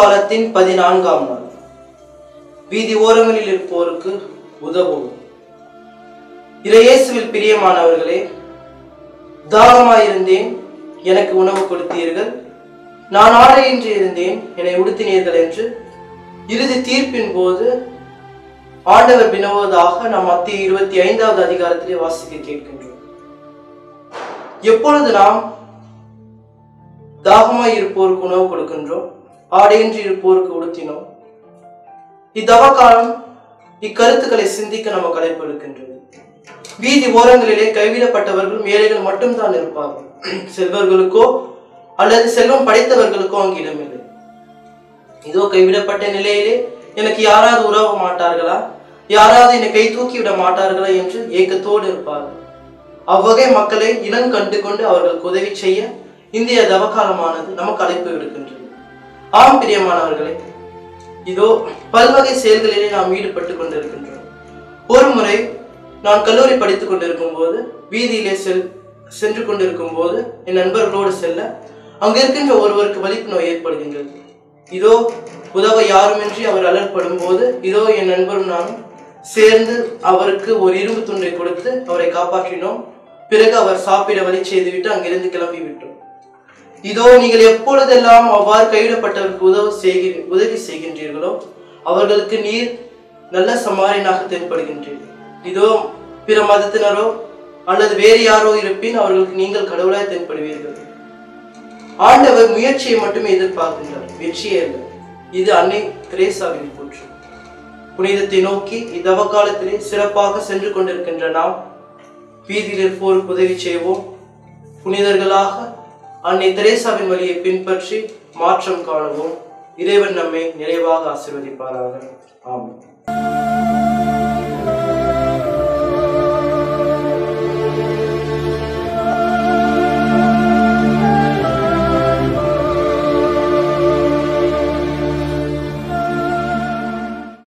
காலத்தின் 14ஆம் நாள். வீதி ஓரங்களில் இருப்போருக்கு உதவும். இயேசுவில் பிரியமானவர்களே, தாகமாயிருந்தேன், எனக்கு உணவு கொடுத்தீர்கள். நான் ஆடையின்றி இருந்தேன், என்னை உடுத்தினீர்கள் என்று இறுதி தீர்ப்பின் போது ஆண்டவர் வினவுவதாக நாம் மத்திய 25வது அதிகாரத்திலே வாசிக்க கேட்கின்றோம். எப்பொழுது நாம் தாகமாய் இருப்போருக்கு உணவு கொடுக்கின்றோம், ஆடையின்றி இருப்போருக்கு உடுத்தினோம், இத்தவ காலம் இக்கருத்துக்களை சிந்திக்க நமக்கு அழைப்பு இருக்கின்றது. வீதி ஓரங்களிலே கைவிடப்பட்டவர்கள் ஏழைகள் மட்டும்தான் இருப்பார்கள். செல்வர்களுக்கோ அல்லது செல்வம் படைத்தவர்களுக்கோ அங்கு இடமில்லை. இதோ கைவிடப்பட்ட நிலையிலே எனக்கு யாராவது உறவ மாட்டார்களா, யாராவது என்னை கை தூக்கி விட மாட்டார்களா என்று ஏக்கத்தோடு இருப்பார்கள். அவ்வகை மக்களை இனம் கண்டு கொண்டு அவர்களுக்கு உதவி செய்ய இந்திய தவக்காலமானது நமக்கு அழைப்பு விடுக்கின்றது. ஆம் பிரியமானவர்களே, இதோ பல்வகை செயல்களிலே நாம் ஈடுபட்டு கொண்டிருக்கின்றோம். ஒரு முறை நான் கல்லூரி படித்துக் கொண்டிருக்கும் போது வீதியிலே சென்று கொண்டிருக்கும் போது என் நண்பர்களோடு செல்ல அங்கு இருக்கின்ற ஒருவருக்கு வலிப்பு நோய் ஏற்படுகின்றது. இதோ உதவ யாருமின்றி அவர் அலர்படும் போது இதோ என் நண்பரும் நானும் சேர்ந்து அவருக்கு ஒரு இரும்பு துண்டை கொடுத்து அவரை காப்பாற்றினோம். பிறகு அவர் சாப்பிட வழி செய்துவிட்டு அங்கிருந்து கிளம்பி விட்டோம். இதோ நீங்கள் எப்பொழுதெல்லாம் அவ்வாறு கைவிடப்பட்டவருக்கு உதவி செய்கின்றீர்களோ அவர்களுக்கு நீர் நல்ல சமாரியனாக தென்படுகின்றீர்கள். இதோ பிற மதத்தினரோ அல்லது வேறு யாரோ இருப்பின் அவர்களுக்கு நீங்கள் கடவுளாய் தென்படுவீர்கள். ஆண்டவர் முயற்சியை மட்டுமே எதிர்பார்க்கின்றார், வெற்றியே அல்ல. இது அன்னை தெரேசாவின் கூற்று. புனிதத்தை நோக்கி இத்தவ காலத்திலே சிறப்பாக சென்று கொண்டிருக்கின்ற நாம் வீதியில் இருப்போருக்கு உதவி செய்வோம். புனிதர்களாக அன்னை தெரேசாவின் வழியை பின்பற்றி மாற்றம் காணுவோம். இறைவன் நம்மை நிறைவாக ஆசீர்வதிப்பாராக. ஆமென்.